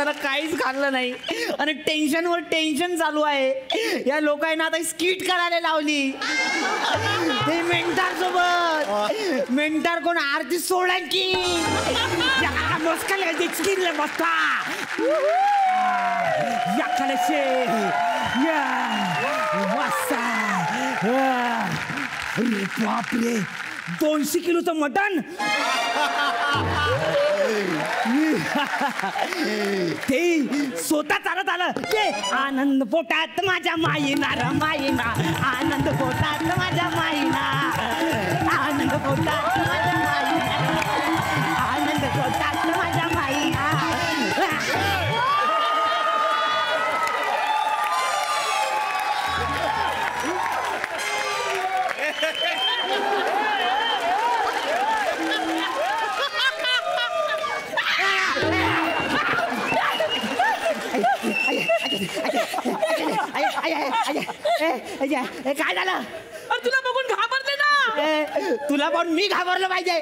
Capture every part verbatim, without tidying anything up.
झालं काहीच खाल्लं नाही आणि टेन्शनवर टेन्शन चालू आहे. या लोकांना आता स्किट करायला लावली ते मेंटार सोबत. मेंटार कोण आरती सोळंकी मस्काला स्किनला बसता या खाण्याचे या वासा. अरे बापरे दोनशे किलोचं मटण. ते स्वतः चालत आलं ते आनंद पोटात माझ्या माईना र माईना. आनंद पोटात माझ्या माईना. आनंद पोटात माझ्या माईना. आनंद पोटात माझ्या माईना. काय झालं? तुला बघून घाबरले ना. तुला पण मी घाबरलो पाहिजे.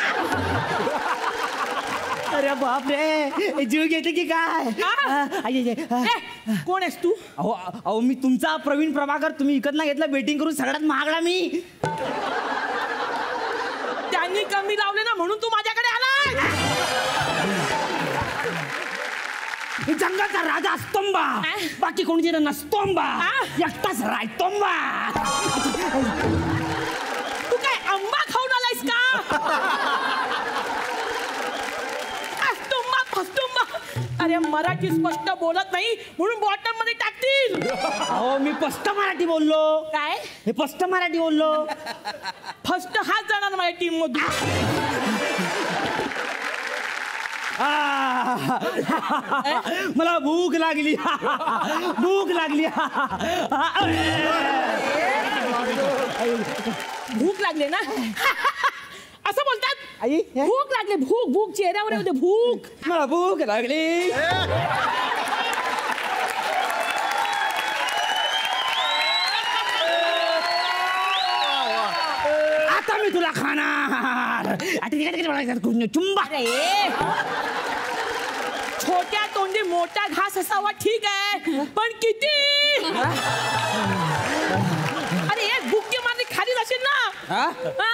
अरे बापरे जीव घेते की काय? कोण आहेस तू? अहो अहो मी तुमचा प्रवीण प्रभाकर. तुम्ही विकत ना घेतला बेटिंग करून सगळ्यात महागडा मी. त्यांनी कमी लावले ना म्हणून तू माझ्याकडे आला. जंगलचा राजा असतोंबा बाकी कोणी नसतोंबा एकटाच रायतोंबा. तू काय आंबा खाऊन आलायस का? असतोंबा फसतोंबा. अरे मराठी स्पष्ट बोलत नाही म्हणून बॉटम मध्ये टाकतील. अहो मी स्पष्ट मराठी बोललो. काय हे स्पष्ट मराठी बोललो. फर्स्ट हाच जाणार माझ्या टीम मधून. मला भूक लागली. भूक लागली. भूक लागले ना असं बोलतात. आई भूक लागले. भूक भूक चेहऱ्यावर येऊ दे. भूक मला भूक लागली. आता मी तुला खाणार. चुंबा. छोट्या तोंडी मोठा घास असावा ठीक आहे पण किती? अरे एक बुक्की मारली खाली जाशील ना.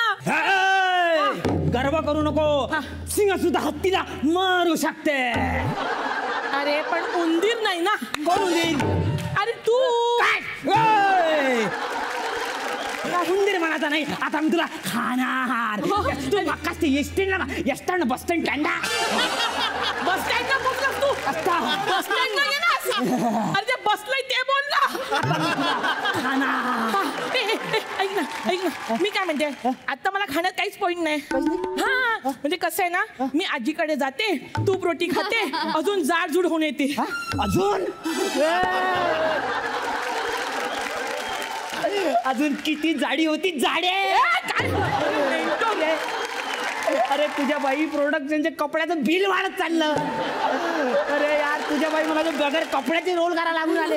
गर्व करू नको. सिंह सुद्धा हत्तीला मारू शकते. अरे पण उंदीर नाही ना. कोण उंदीर? अरे तू काय उंदीर म्हणायचा नाही. आता मी तुला खाणार. तू मक्काच ते एसटीला एसटानं बस स्टँड कांदा. बस स्टँडला पोचलास तू. बस स्टँडला गेलास. अरे ते बसलंय ते बोल ना. ऐक ना ऐक ना मी काय म्हणते आता मला खाण्यात काहीच पॉइंट नाही. हा म्हणजे कसं आहे ना मी आजीकडे जाते तूप रोटी खाते अजून जाडजूड होऊन येते. अजून अजून किती जाडी होती जाडे. अरे तुझ्या बाई प्रोडक्शनचे कपड्याचं बिल वाढत चाललं. अरे यार तुझ्या बाई मला बगर कपड्याचे रोल करायला लागून आले.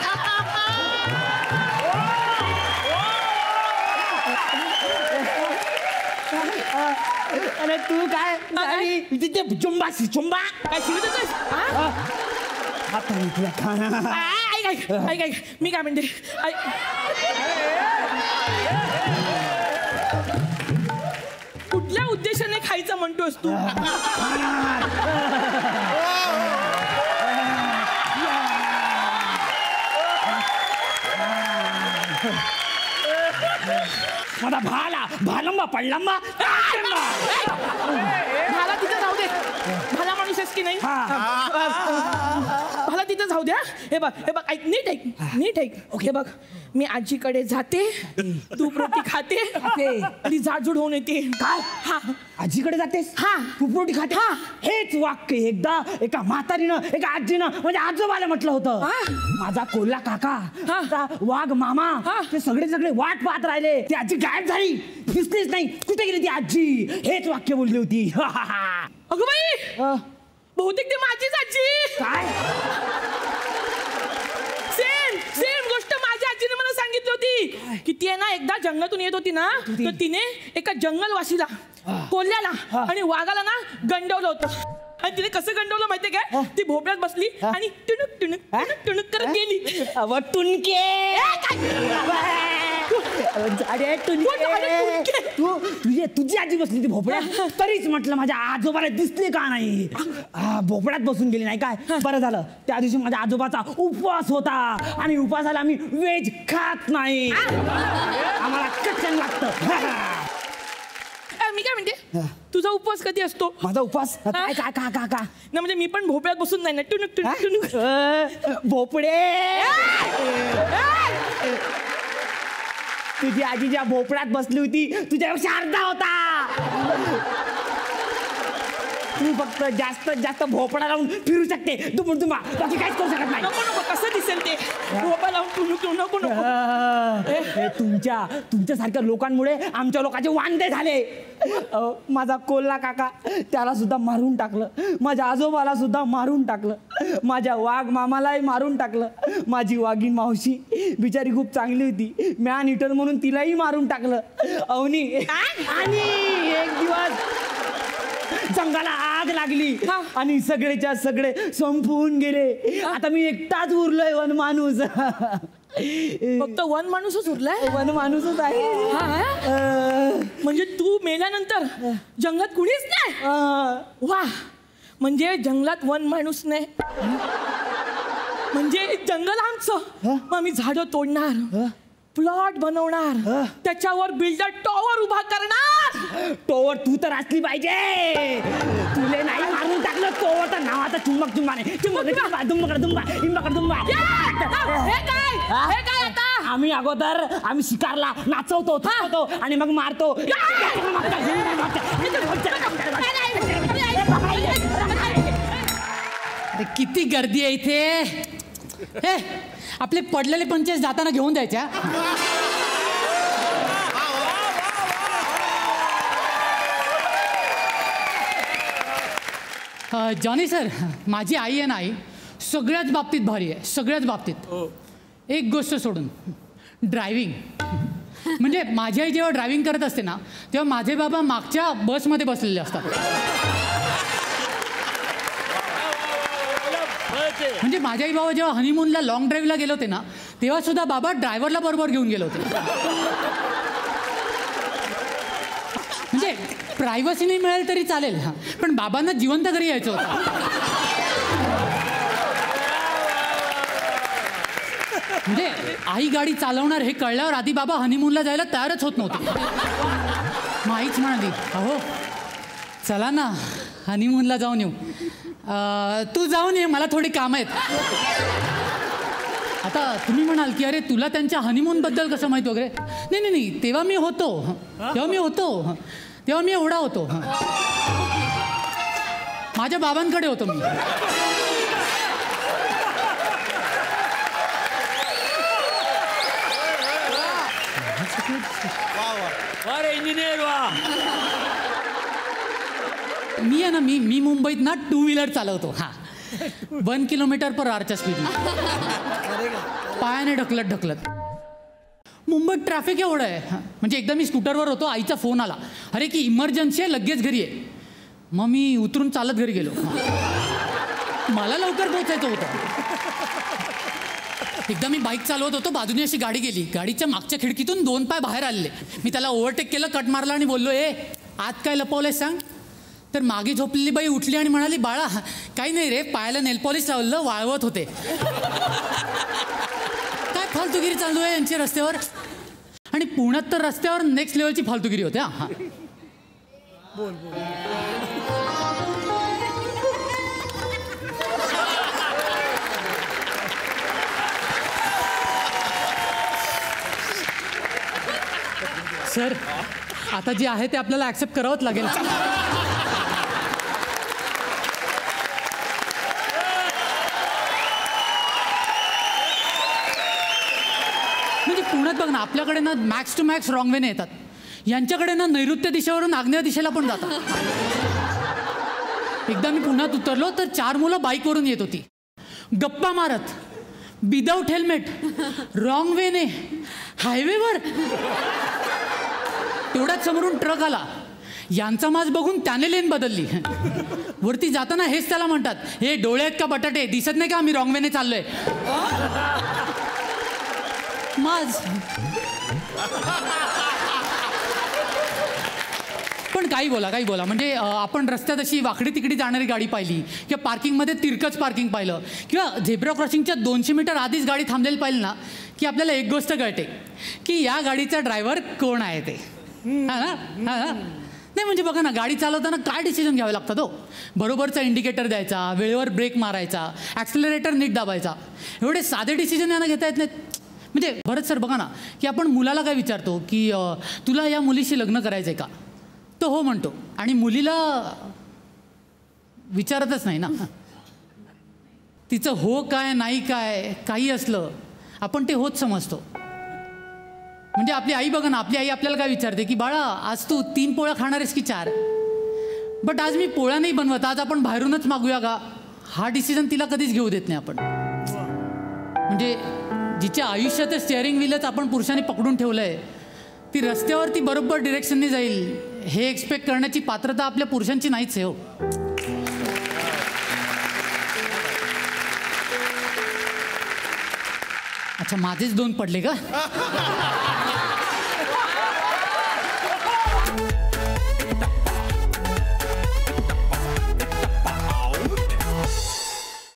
अरे तू काय तिथे चुंबा चुंबा काय शिकतोस? आता मी तुला खाणार. ऐक ऐक ऐक मी काय म्हणते कुठल्या उद्देशाने खायचं म्हणतोस तू? माझा भाला भालंबा पडलंबा. भाला तिथं जाऊ दे. भाला माणूस आहेस की नाही? भाला तिथं जाऊ द्या. हे बघ हे बघ ऐक नीट ऐक नीट ऐक. ओके बघ मी आजीकडे जाते तूप रोटी खाते आणि जाडजूड होऊन येते. काय? हा आजीकडे जातेस? हा तूप रोटी खाते. हा हेच वाक्य एकदा एका म्हातारीनं एका आजीनं म्हणजे आजोबाला म्हटलं होतं. माझा कोल्हा काका वाघ मामा ते सगळे सगळे वाट पाहत राहिले. ती आजी गायब झाली. दिसलीच नाही. कुठे गेली ती आजी? हेच वाक्य बोलली होती. अगं बाई बहुतेक ती माझीच आजी. काय? सेम सेम गोष्ट माझ्या आजीने मला सांगितली होती की ती आहे ना एकदा जंगलातून येत होती ना तर तिने एका जंगलवासीला कोल्ह्याला आणि वाघाला ना गंडवलं होतं. आणि तिने कसं गंडवलं माहितीये काय? ती भोपळ्यात बसली आणि टुणुक टुणुक टुणुक टुणुक करत गेली. अव टुणके अरे टुणके तू तुझी तुझी आजी बसली ती भोपळ्यात तरीच म्हटलं माझ्या आजोबाला दिसले का नाही. भोपळ्यात बसून गेली नाही काय. बरं झालं त्या दिवशी माझ्या आजोबाचा उपवास होता आणि उपवासाला आम्ही व्हेज खात नाही. आम्हाला कठीण लागतं. मी काय म्हणते तुझा उपवास कधी असतो? माझा उपवास काय काय का का का ना म्हणजे मी पण भोपळ्यात बसून नाही ना टुणुक टुणुक टुणुक. भोपळे तुझी आजी ज्या भोपळ्यात बसली होती तुझ्यापेक्षा अर्धा होता. तू फक्त जास्त जास्त भोपळा लावून फिरू शकते. तू पण तुम्हा बाकी काहीच करू शकत नाही. नको नको कसं दिसेल ते भोपळा लावून टुणुक नको नको. तुमच्या तुमच्यासारख्या लोकांमुळे आमच्या लोकांचे वांदे झाले. माझा कोल्हा काका त्याला सुद्धा मारून टाकलं. माझ्या आजोबाला सुद्धा मारून टाकलं. माझ्या वाघ मामालाही मारून टाकलं. माझी वाघीण मावशी बिचारी खूप चांगली होती. मॅन हिटर म्हणून तिलाही मारून टाकलं. अवनी आणि एक दिवस जंगलाला आग लागली आणि सगळेच्या सगळे संपून गेले. आता मी एकटाच उरलोय वन माणूस. फक्त वन माणूसच उरलाय? वन माणूसच आहे. म्हणजे तू मेल्यानंतर जंगलात कुणीच नाही? वा म्हणजे जंगलात वन माणूस नाही म्हणजे जंगल आमचं. मग आम्ही झाडं तोडणार, प्लॉट बनवणार, त्याच्यावर बिल्डर टॉवर उभा करणार. टॉवर तू तर असली पाहिजे. तुले नाही मारून टाकलं टॉवर तर नावाचा चुंबक चुंबा नाही. चुंबक दुंबा दुंबा इंबा दुंबा. हे काय हे काय आता? आम्ही अगोदर आम्ही शिकारला नाचवतो थांबवतो आणि मग मारतो. किती गर्दी आहे इथे. हे आपले पडलेले पंचेस जाताना घेऊन द्यायच्या. जॉनी सर माझी आई आहे ना आई सगळ्याच बाबतीत भारी आहे. सगळ्याच बाबतीत. एक गोष्ट सोडून ड्रायव्हिंग. म्हणजे माझी आई जेव्हा ड्रायव्हिंग करत असते ना तेव्हा माझे बाबा मागच्या बसमध्ये बसलेले असतात. म्हणजे माझे आई बाबा जेव्हा हनीमूनला लॉंग ड्राईव्हला गेले होते ना तेव्हा सुद्धा बाबा ड्रायव्हरला बरोबर घेऊन गेले होते. म्हणजे प्रायव्हसी नाही मिळेल तरी चालेल पण बाबांना जिवंत घरी यायचं होतं. म्हणजे आई गाडी चालवणार हे कळल्यावर आधी बाबा हनीमूनला जायला तयारच होत नव्हते. मग आईच म्हणाली अहो चला ना हनीमूनला जाऊन येऊ. तू जाऊन ये मला थोडी कामं आहेत. आता तुम्ही म्हणाल की अरे तुला त्यांच्या हनीमूनबद्दल कसं माहीत वगैरे. नाही नाही नाही तेव्हा मी होतो तेव्हा मी होतो तेव्हा मी एवढा होतो. माझ्या बाबांकडे होतो मी. इंजिनियर वा. मी आहे ना मी मी मुंबईत ना टू व्हीलर चालवतो. हा वन किलोमीटर पर आरच्या स्पीडने पायाने ढकलत ढकलत. मुंबईत ट्रॅफिक एवढं आहे. म्हणजे एकदा मी स्कूटरवर होतो आईचा फोन आला अरे की इमर्जन्सी आहे लगेच घरी आहे. मग मी उतरून चालत घरी गेलो. मला लवकर पोहोचायचं होतं. एकदा मी बाईक चालवत होतो बाजूने अशी गाडी गेली. गाडीच्या मागच्या खिडकीतून दोन पाय बाहेर आले. मी त्याला ओव्हरटेक केलं कट मारला आणि बोललो ए आत काय लपवलंय सांग. तर मागे झोपलेली बाई उठली आणि म्हणाली बाळा काही नाही रे पायाला नेल पॉलिश लावलं वाळवत होते. काय फालतूगिरी चालू आहे यांची रस्त्यावर. आणि पुण्यात तर रस्त्यावर नेक्स्ट लेवलची फालतूगिरी होते. हा बोल बोल. सर आता जे आहे ते आपल्याला ऍक्सेप्ट करावंच लागेल. म्हणजे पुण्यात बघ ना आपल्याकडे ना मॅक्स टू मॅक्स रॉंग वेने येतात. यांच्याकडे ना नैऋत्य दिशेवरून आग्नेय दिशेला पण जातात. एकदा मी पुण्यात उतरलो तर चार मुलं बाईकवरून येत होती गप्पा मारत विदाऊट हेल्मेट रॉंग वेने हायवेवर. तेवढ्याच समोरून ट्रक आला. यांचा माज बघून त्याने लेन बदलली. वरती जाताना हेच त्याला म्हणतात, हे डोळे आहेत का बटाटे, दिसत नाही का आम्ही रॉंग वेने चाललोय. माज. पण काही बोला काही बोला म्हणजे आपण रस्त्यात अशी वाकडी तिकडी जाणारी गाडी पाहिली किंवा पार्किंगमध्ये तिरकच पार्किंग पाहिलं किंवा झेब्रा क्रॉसिंगच्या दोनशे मीटर आधीच गाडी थांबलेली पाहिली ना की आपल्याला एक गोष्ट कळते की या गाडीचा ड्रायव्हर कोण आहे ते. हा ना हा ना नाही म्हणजे बघा ना, गाडी चालवताना काय डिसिजन घ्यावे लागतात हो. बरोबरचा इंडिकेटर द्यायचा, वेळेवर ब्रेक मारायचा, ॲक्सिलरेटर नीट दाबायचा, एवढे साधे डिसिजन यांना घेता येत नाहीत. म्हणजे भरत सर बघा ना की आपण मुलाला काय विचारतो की तुला या मुलीशी लग्न करायचं आहे का, तो हो म्हणतो आणि मुलीला विचारतच नाही ना. तिचं हो काय नाही काय काही असलं आपण ते होच समजतो. म्हणजे आपली आई बघा ना, आपली आई आपल्याला काय विचारते की बाळा आज तू तीन पोळ्या खाणार आहेस की चार, बट आज मी पोळ्या नाही बनवत, आज आपण बाहेरूनच मागूया का, हा डिसिजन तिला कधीच घेऊ देत नाही आपण. म्हणजे जिच्या आयुष्यात स्टिअरिंग व्हीलच आपण पुरुषांनी पकडून ठेवलंय ती रस्त्यावरती बरोबर डिरेक्शनने जाईल हे एक्सपेक्ट करण्याची पात्रता आपल्या पुरुषांची नाहीच आहे हो. अच्छा माझेच दोन पडले का.